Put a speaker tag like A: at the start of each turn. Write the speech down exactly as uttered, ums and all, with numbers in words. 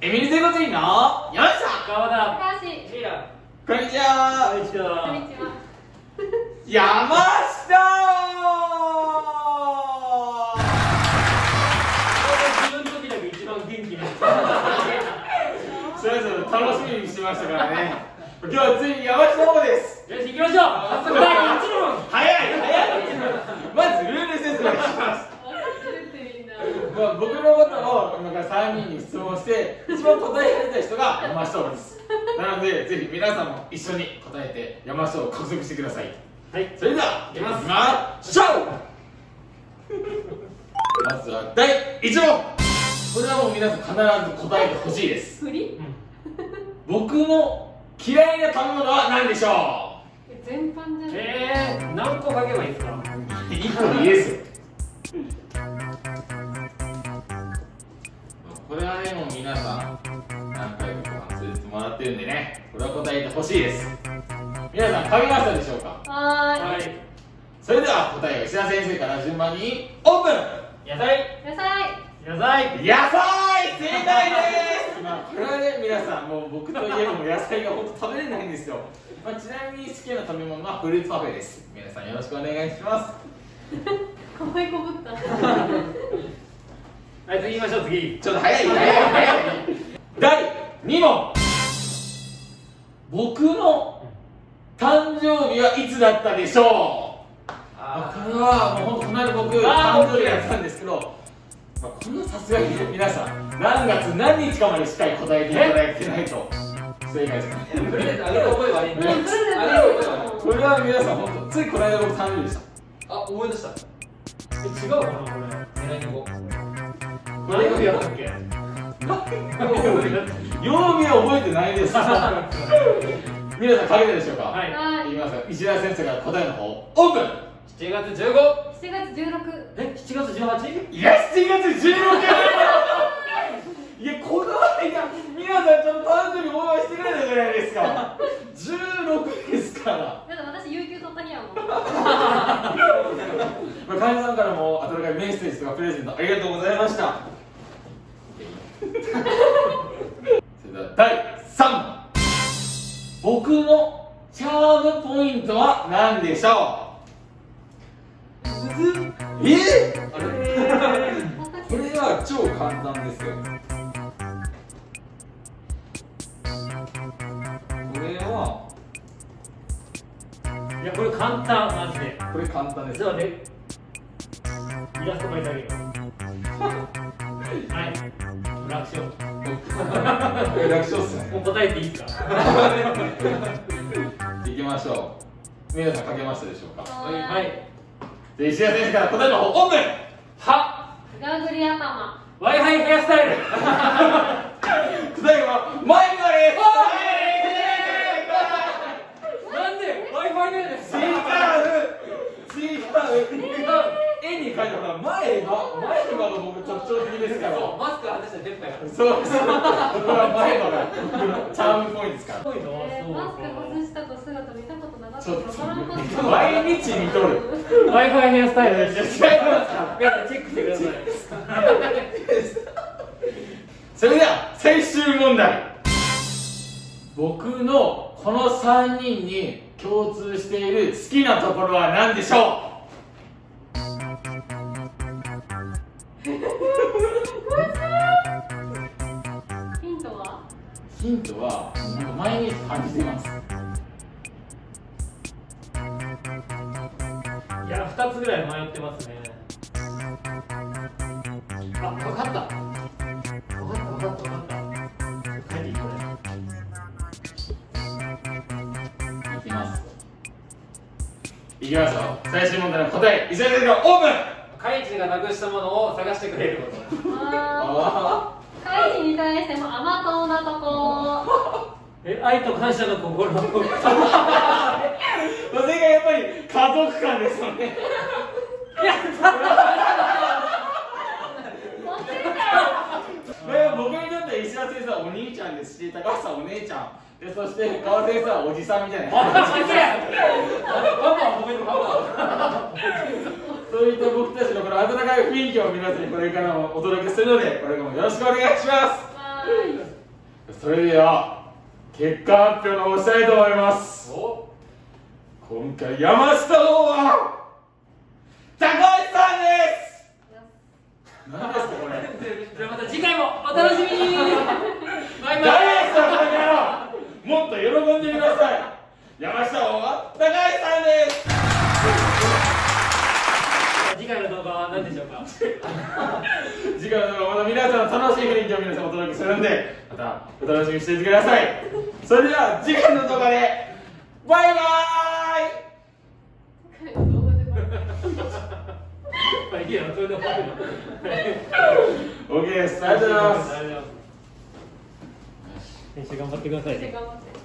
A: エミリ整骨院のよっしゃ
B: 川田
C: 高橋
B: シーラ
A: こんにちは
B: こんにち
C: こん
B: は。
C: にちは。
A: 山下
B: 自分の時だけ一番元気になっ
A: それぞれ楽しみにしてましたからね今日はついに山下王です
B: よし行きましょう。早速第一問。
A: 早い早いまずルール説明します
C: 分かってるってみんな。
A: まあ、僕のことを今からさんにんに質問して一番答えられた人が山下王ですなのでぜひ皆さんも一緒に答えて山下王を獲得してください。
B: はい。
A: それでは行きましょうまずはだいいち問これはもう皆さん必ず答えてほしいです
C: 振り？
A: 僕の嫌いな食べ物は何でしょ
C: 全般じゃない。
B: えー、何個書けばいいですか。
A: ういっこでいいですよこれはねもう皆さん何回か忘れてもらってるんでねこれは答えてほしいです皆さん書けましたでしょうか
C: はーい。
B: はい。
A: それでは答えを石田先生から順番にオープン
B: 野菜。
C: 野菜。
B: 野菜。
A: 野菜正解ですまあこれはね皆さんもう僕といえばもう野菜が本当食べれないんですよ、まあ、ちなみに好きな食べ物はフルーツパフェです皆さんよろしくお願いします
C: 可愛いこぶった。
B: はい、次行きましょう。次。
A: ちょっと早い早い早いだいに問僕の誕生日はいつだったでしょうあこれはもう本当この間僕誕生日やったんですけど、まあ、こんなさすがに皆さん何月何日かまでしっかり答えていただいてないと不正解ですね
B: とりあえずあげる覚えはあります。
C: もうそれで
B: あげる覚えはあります。
A: これは皆さん本当ついこの間僕誕生日でした
B: あ、思い出した。え、違うかなこれ。狙いに行こう。何曜日やったっけ。
A: 曜日は覚えてないです皆さん書けたでしょうか
B: はい。
C: はい。
A: いきますよ石田先生から答えの方オープン
B: しちがつじゅうご。
C: しちがつじゅうろく。
B: え、しちがつじゅうはち。
A: いやしちがつじゅうろくいやこだわりが皆さんちょっと誕生日応援してくれたじゃないですかじゅうろくですから
C: だって私有給取った日やもん。
A: まあ患者さんからも温かいメッセージとかプレゼントありがとうございましたそれではだいさん問僕のチャームポイントは何でしょうえ
D: あれこれは超簡単ですよこれはい
B: や、これ簡単、マジで。
D: これ簡単です
B: じゃあね、イラスト描いてあげる。はい。楽勝。
D: これ楽勝っすね
B: もう答えていいですか。
A: いきましょう皆さん書けましたでしょうか
C: は
B: はいい。
A: で石田先生から答えの方オープン
B: は。
C: ガーグリ頭。
B: ワイハイヘアスタイル。
A: 答えは前歯です
B: なんでワイファイなんです
A: 違う違う絵に描いたのは前歯前歯が僕特徴的ですから
B: マスク外したら出っ歯やから。
A: そうですこれは前歯が僕のチャームポイントですから
B: すごいのは
C: えー、マスク
B: そう
C: 外したと姿見たことなかった
A: ちょっ
C: から分からんかった。
A: と毎日見とる
B: か。ワイファイヘアスタイルです。
A: 違いますか
B: 皆さんチェックしてください。
A: それでは最終問題僕のこのさんにんに共通している好きなところは何でしょ
C: ヒントは？
A: うヒントはなんか毎日感じてます
B: いや、ふたつぐらい迷ってますね。あ、わかった。わかったわかったわかった。書いていいこれ。
A: いきますいきますよ最終問題の答え石田先生がオープン
B: カイジがなくしたものを探してくれること。
C: あー。カイジに対しても甘党なとこ。
B: え、愛と感謝の心。
A: それがやっぱり家族間ですよねで僕にとって石田先生はお兄ちゃんですし高橋さんお姉ちゃんでそして川先生はおじさんみたいな
B: パパは褒めるパパ。
A: そういった僕たちのこの温かい雰囲気を皆さんにこれからもお届けするのでこれからもよろしくお願いします
C: はーい。
A: それでは結果発表の方したいと思います。
B: お
A: 今回山下王は高橋さんです。何ですかこれ。
B: じゃあまた次回もお楽しみに。バイバイ。
A: 誰ですかこれからもっと喜んでください。山下王は高橋さんです。
B: 次回の動画は何でしょうか。
A: 次回の動画また皆さんの楽しい雰囲気を皆さんお届けするんで、またお楽しみにしていてください。それでは次回の動画でバイバーイ。
C: 動画でバイバイ。
B: まあいいや、それで終わるの。
A: オーケーです。ありがとうございます。
B: 編集頑張ってくださいね。
C: 頑張って。